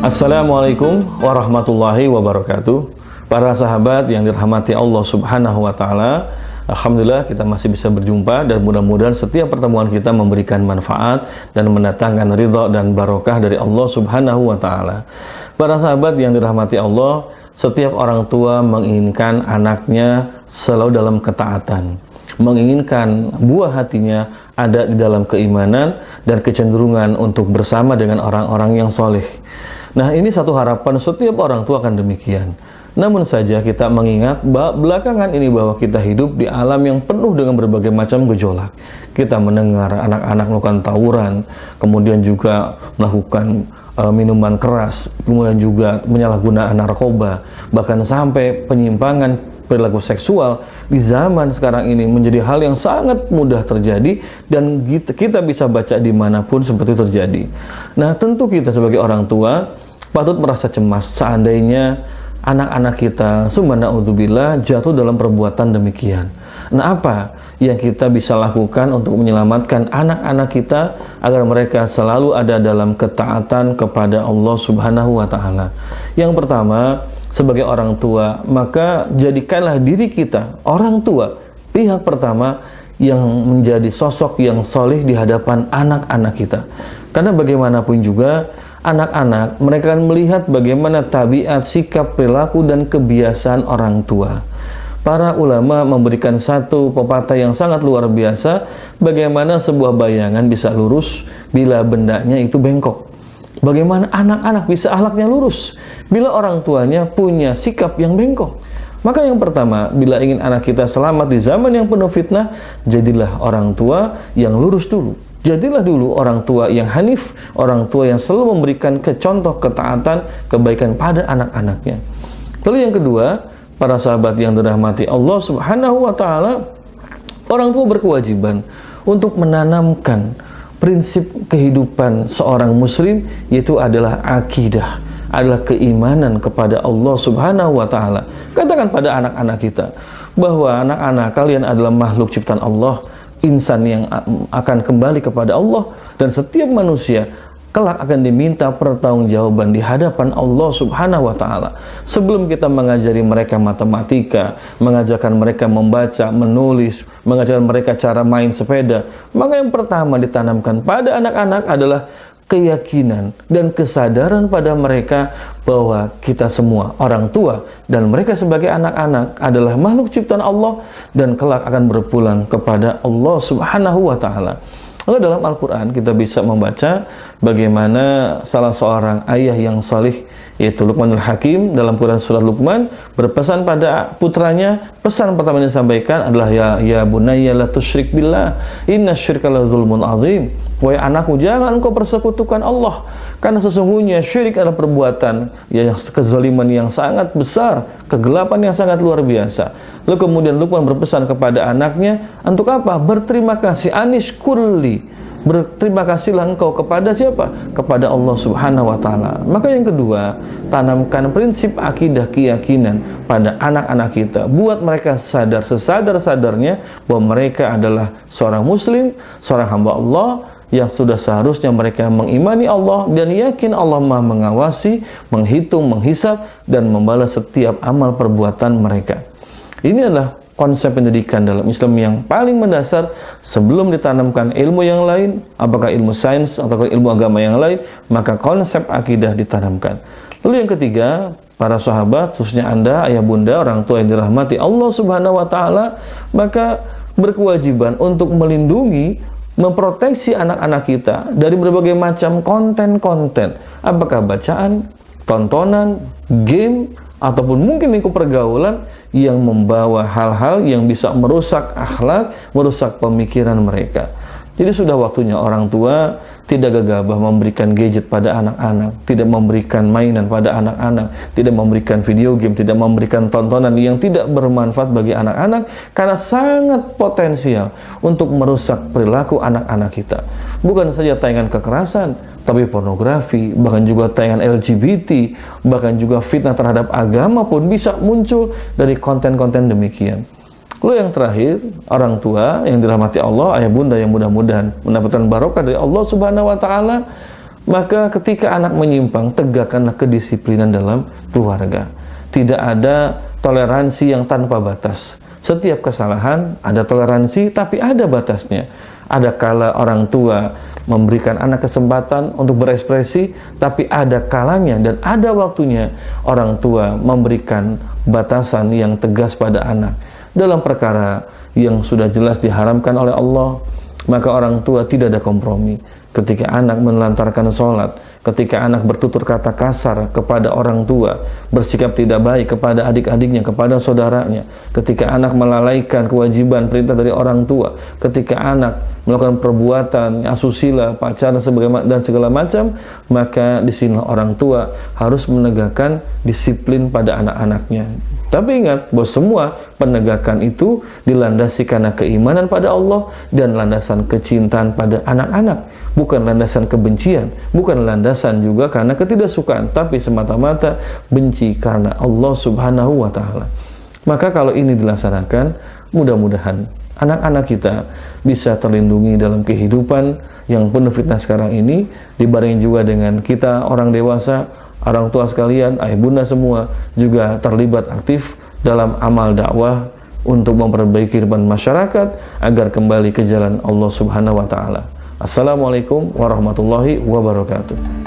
Assalamualaikum warahmatullahi wabarakatuh. Para sahabat yang dirahmati Allah Subhanahu wa Ta'ala, alhamdulillah kita masih bisa berjumpa dan mudah-mudahan setiap pertemuan kita memberikan manfaat dan mendatangkan ridha dan barokah dari Allah Subhanahu wa Ta'ala. Para sahabat yang dirahmati Allah, setiap orang tua menginginkan anaknya selalu dalam ketaatan, menginginkan buah hatinya ada di dalam keimanan dan kecenderungan untuk bersama dengan orang-orang yang soleh. Nah, ini satu harapan setiap orang tua akan demikian. Namun saja kita mengingat belakangan ini bahwa kita hidup di alam yang penuh dengan berbagai macam gejolak. Kita mendengar anak-anak melakukan tawuran, kemudian juga melakukan minuman keras, kemudian juga penyalahgunaan narkoba, bahkan sampai penyimpangan perilaku seksual di zaman sekarang ini menjadi hal yang sangat mudah terjadi dan kita bisa baca dimanapun seperti itu terjadi. Nah, tentu kita sebagai orang tua patut merasa cemas seandainya anak-anak kita subhanallah jatuh dalam perbuatan demikian. Nah, apa yang kita bisa lakukan untuk menyelamatkan anak-anak kita agar mereka selalu ada dalam ketaatan kepada Allah Subhanahu wa Ta'ala? Yang pertama, sebagai orang tua, maka jadikanlah diri kita, orang tua, pihak pertama yang menjadi sosok yang soleh di hadapan anak-anak kita. Karena bagaimanapun juga, anak-anak mereka akan melihat bagaimana tabiat, sikap, perilaku, dan kebiasaan orang tua. Para ulama memberikan satu pepatah yang sangat luar biasa, bagaimana sebuah bayangan bisa lurus bila bendanya itu bengkok. Bagaimana anak-anak bisa akhlaknya lurus bila orang tuanya punya sikap yang bengkok. Maka yang pertama, bila ingin anak kita selamat di zaman yang penuh fitnah, jadilah orang tua yang lurus dulu. Jadilah dulu orang tua yang hanif, orang tua yang selalu memberikan contoh ketaatan, kebaikan pada anak-anaknya. Lalu yang kedua, para sahabat yang dirahmati Allah Subhanahu wa Ta'ala, orang tua berkewajiban untuk menanamkan prinsip kehidupan seorang muslim, yaitu adalah akidah, adalah keimanan kepada Allah Subhanahu wa Ta'ala. Katakan pada anak-anak kita bahwa anak-anak kalian adalah makhluk ciptaan Allah, insan yang akan kembali kepada Allah, dan setiap manusia kelak akan diminta pertanggungjawaban di hadapan Allah Subhanahu wa Ta'ala. Sebelum kita mengajari mereka matematika, mengajarkan mereka membaca, menulis, mengajarkan mereka cara main sepeda, maka yang pertama ditanamkan pada anak-anak adalah keyakinan dan kesadaran pada mereka bahwa kita semua orang tua dan mereka sebagai anak-anak adalah makhluk ciptaan Allah dan kelak akan berpulang kepada Allah Subhanahu wa Ta'ala. Lalu dalam Al-Quran kita bisa membaca bagaimana salah seorang ayah yang salih, yaitu Luqmanul Hakim, dalam Quran surat Luqman berpesan pada putranya. Pesan pertama yang disampaikan adalah ya bunayya la tusyrik billah innasyirka la zulmun azim. Wahai anakku, jangan engkau persekutukan Allah, karena sesungguhnya syirik adalah perbuatan yang kezaliman yang sangat besar, kegelapan yang sangat luar biasa. Lalu kemudian Luqman berpesan kepada anaknya, untuk apa? Berterima kasih, anishkurli, berterima kasihlah engkau kepada siapa? Kepada Allah Subhanahu wa Ta'ala. Maka yang kedua, tanamkan prinsip akidah keyakinan pada anak-anak kita, buat mereka sadar sesadar-sadarnya bahwa mereka adalah seorang muslim, seorang hamba Allah yang sudah seharusnya mereka mengimani Allah dan yakin Allah Maha mengawasi, menghitung, menghisab, dan membalas setiap amal perbuatan mereka. Ini adalah konsep pendidikan dalam Islam yang paling mendasar. Sebelum ditanamkan ilmu yang lain, apakah ilmu sains atau ilmu agama yang lain, maka konsep akidah ditanamkan. Lalu yang ketiga, para sahabat, khususnya Anda, ayah bunda, orang tua yang dirahmati Allah Subhanahu wa Ta'ala, maka berkewajiban untuk melindungi, memproteksi anak-anak kita dari berbagai macam konten-konten, apakah bacaan, tontonan, game, ataupun mungkin lingkup pergaulan yang membawa hal-hal yang bisa merusak akhlak, merusak pemikiran mereka. Jadi sudah waktunya orang tua tidak gegabah memberikan gadget pada anak-anak, tidak memberikan mainan pada anak-anak, tidak memberikan video game, tidak memberikan tontonan yang tidak bermanfaat bagi anak-anak, karena sangat potensial untuk merusak perilaku anak-anak kita. Bukan saja tayangan kekerasan, tapi pornografi, bahkan juga tayangan LGBT, bahkan juga fitnah terhadap agama pun bisa muncul dari konten-konten demikian. Lalu yang terakhir, orang tua yang dirahmati Allah, ayah bunda yang mudah-mudahan mendapatkan barokah dari Allah Subhanahu wa Ta'ala, Maka ketika anak menyimpang, tegakkanlah kedisiplinan dalam keluarga. Tidak ada toleransi yang tanpa batas. Setiap kesalahan ada toleransi, tapi ada batasnya. Ada kala orang tua memberikan anak kesempatan untuk berekspresi, tapi ada kalanya dan ada waktunya orang tua memberikan batasan yang tegas pada anak. Dalam perkara yang sudah jelas diharamkan oleh Allah, maka orang tua tidak ada kompromi. Ketika anak menelantarkan sholat, ketika anak bertutur kata kasar kepada orang tua, bersikap tidak baik kepada adik-adiknya, kepada saudaranya, ketika anak melalaikan kewajiban perintah dari orang tua, ketika anak melakukan perbuatan asusila, pacaran dan segala macam, maka disinilah orang tua harus menegakkan disiplin pada anak-anaknya. Tapi ingat bahwa semua penegakan itu dilandasi karena keimanan pada Allah dan landasan kecintaan pada anak-anak, bukan landasan kebencian, bukan landasan juga karena ketidaksukaan, tapi semata-mata benci karena Allah Subhanahu wa Ta'ala. Maka kalau ini dilaksanakan, mudah-mudahan anak-anak kita bisa terlindungi dalam kehidupan yang penuh fitnah sekarang ini, dibarengi juga dengan kita orang dewasa, orang tua sekalian, ayah bunda semua juga terlibat aktif dalam amal dakwah untuk memperbaiki kehidupan masyarakat agar kembali ke jalan Allah Subhanahu wa Ta'ala. Assalamualaikum warahmatullahi wabarakatuh.